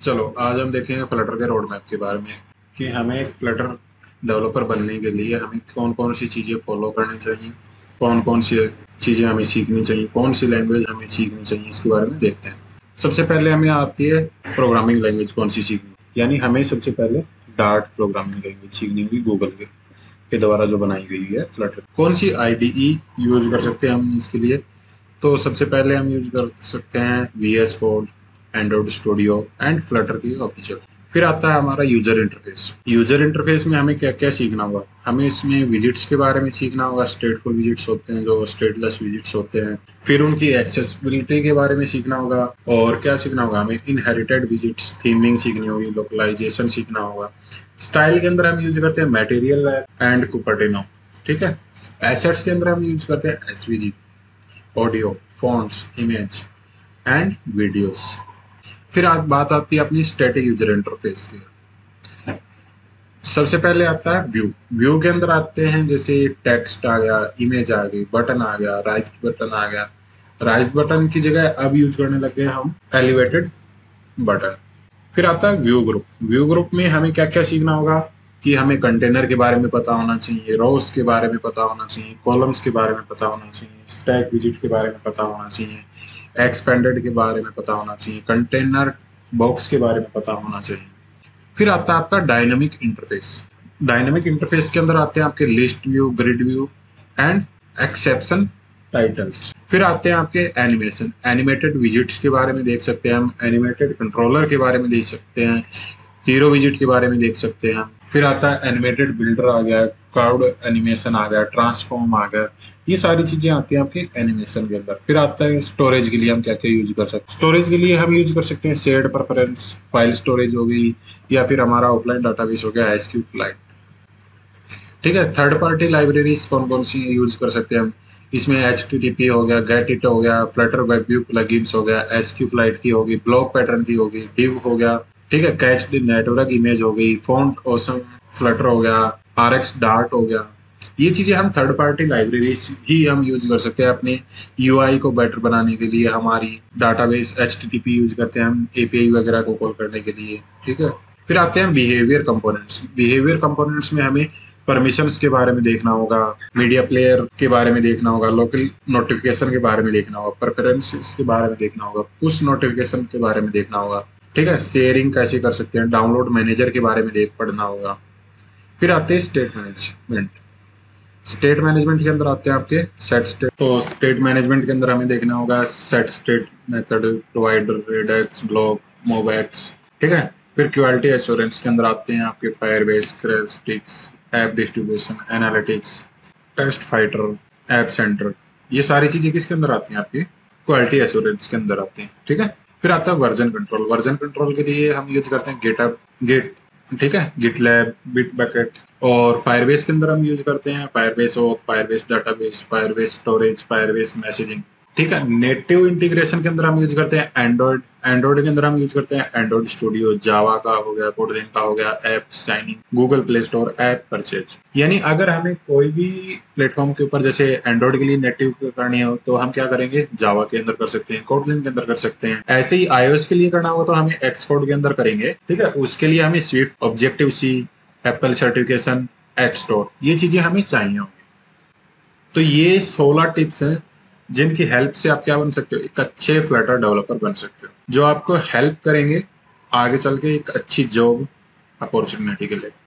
चलो आज हम देखेंगे फ्लटर के रोड मैप के बारे में कि हमें एक फ्लटर डेवलपर बनने के लिए हमें कौन कौन सी चीज़ें फॉलो करनी चाहिए, कौन कौन सी चीज़ें हमें सीखनी चाहिए, कौन सी लैंग्वेज हमें सीखनी चाहिए, इसके बारे में देखते हैं। सबसे पहले हमें आती है प्रोग्रामिंग लैंग्वेज कौन सी सीखनी, यानी हमें सबसे पहले डार्ट प्रोग्रामिंग लैंग्वेज सीखनी होगी गूगल के द्वारा जो बनाई गई है फ्लटर। कौन सी आईडीई यूज कर सकते हैं हम इसके लिए, तो सबसे पहले हम यूज कर सकते हैं VS code, Android studio and Flutter की ऑफिशियल। फिर आता है हमारा यूजर इंटरफेस। यूजर इंटरफेस में हमें क्या क्या सीखना होगा, हमें इसमें विजिट्स के बारे में सीखना होगा। स्टेटफुल विजिट्स होते हैं जो स्टेटलेस विजिट्स होते हैं, फिर उनकी एक्सेसिबिलिटी के बारे में सीखना होगा। और क्या सीखना होगा, हमें इनहेरिटेड विजिट्स, थीमिंग सीखनी होगी, लोकलाइजेशन सीखना होगा। स्टाइल के अंदर हम यूज करते हैं मटेरियल एंड कुपर्टिनो, ठीक है। एसेट्स के अंदर हम यूज करते हैं SVG, audio, fonts, image and videos. फिर आज बात आती है अपनी स्टैटिक यूजर इंटरफेस की। सबसे पहले आता है व्यू। व्यू के अंदर आते हैं जैसे टेक्स्ट आ गया, इमेज आ गई, बटन आ गया, राइज बटन आ गया। राइज बटन की जगह अब यूज करने लगे हम एलिवेटेड बटन। फिर आता है व्यू ग्रुप। व्यू ग्रुप में हमें क्या क्या सीखना होगा कि हमें कंटेनर के बारे में पता होना चाहिए, रोज के बारे में पता होना चाहिए, कॉलम्स के बारे में पता होना चाहिए, स्टैक विजिट के बारे में पता होना चाहिए, एक्सपेंडेड के बारे में पता होना चाहिए, कंटेनर बॉक्स के बारे में पता होना चाहिए। फिर आता है आपका डायनेमिक इंटरफेस। डायनेमिक इंटरफेस के अंदर आते हैं आपके list view, grid view and exception titles. फिर आते हैं आपके एनिमेशन। एनिमेटेड विजिट्स के बारे में देख सकते हैं हम, एनिमेटेड कंट्रोलर के बारे में देख सकते हैं, हीरो विजिट के बारे में देख सकते हैं हम। फिर आता है एनिमेटेड बिल्डर आ गया, क्लाउड एनिमेशन आ गया, ट्रांसफॉर्म आ गया। ये सारी चीजें आती हैं आपके एनिमेशन के अंदर। फिर आता है स्टोरेज के लिए हम क्या क्या यूज कर सकते हैं। स्टोरेज के लिए हम यूज कर सकते हैं शेयर्ड प्रेफरेंस, फाइल स्टोरेज हो गई, या फिर हमारा ऑफलाइन डाटाबेस हो गया SQLite, ठीक है। थर्ड पार्टी लाइब्रेरीज कौन कौन सी यूज कर सकते हैं हम, इसमें HTTP हो गया, गेट इट हो गया, फ्लटर वेब व्यू प्लगइन्स हो गया, SQLite की होगी, ब्लॉक पैटर्न की होगी, डिव हो गया, ठीक है, कैच्ड नेटवर्क इमेज हो गई, फॉन्ट ऑसम फ्लटर हो गया, RX डार्ट हो गया। ये चीजें हम थर्ड पार्टी लाइब्रेरीज ही हम यूज कर सकते हैं अपने UI को बेटर बनाने के लिए। हमारी डाटाबेस HTTP यूज करते हैं हम API वगैरह को कॉल करने के लिए, ठीक है। फिर आते हैं बिहेवियर कंपोनेंट्स। बिहेवियर कंपोनेंट्स में हमें परमिशंस के बारे में देखना होगा, मीडिया प्लेयर के बारे में देखना होगा, लोकल नोटिफिकेशन के बारे में देखना होगा, प्रेफरेंसेस के बारे में देखना होगा, पुश नोटिफिकेशन के बारे में देखना होगा, ठीक है। शेयरिंग कैसे कर सकते हैं, डाउनलोड मैनेजर के बारे में देख पढ़ना होगा। फिर आते हैं स्टेट मैनेजमेंट। स्टेट मैनेजमेंट के अंदर आते हैं आपके सेट स्टेट। तो स्टेट मैनेजमेंट के अंदर हमें देखना होगा set state, method, provider, Redux, BLoC, MobX, ठीक है। फिर क्वालिटी एश्योरेंस के अंदर आते हैं आपके Firebase, Crashlytics, app distribution, analytics, test fighter, app center. ये सारी चीजें किसके अंदर आती हैं, आपकी क्वालिटी एश्योरेंस के अंदर आती हैं, ठीक है। फिर आता है वर्जन कंट्रोल। वर्जन कंट्रोल के लिए हम यूज करते हैं गेट, ठीक है, गिटलैब, बिटबकेट। और फायरबेस के अंदर हम यूज करते हैं Firebase auth, Firebase database, Firebase storage, Firebase messaging, ठीक है। नेटिव इंटीग्रेशन के अंदर हम यूज करते हैं एंड्रॉइड। एंड्रॉइड के अंदर हम यूज करते हैं एंड्रॉइड स्टूडियो, जावा का हो गया, कोडलिंग का हो गया, app signing, Google play store, app purchase. यानी अगर हमें कोई भी प्लेटफॉर्म के ऊपर जैसे एंड्रॉइड के लिए नेटिव करनी हो तो हम क्या करेंगे, जावा के अंदर कर सकते हैं, कोडलिंग के अंदर कर सकते हैं। ऐसे ही iOS के लिए करना होगा तो हमें एक्सकोड के अंदर करेंगे, ठीक है। उसके लिए हमें Swift, objective C, Apple certification, app store, ये चीजें हमें चाहिए होंगी। तो ये 16 टिप्स हैं जिनकी हेल्प से आप क्या बन सकते हो, एक अच्छे फ्लटर डेवलपर बन सकते हो, जो आपको हेल्प करेंगे आगे चल के एक अच्छी जॉब अपॉर्चुनिटी के लिए।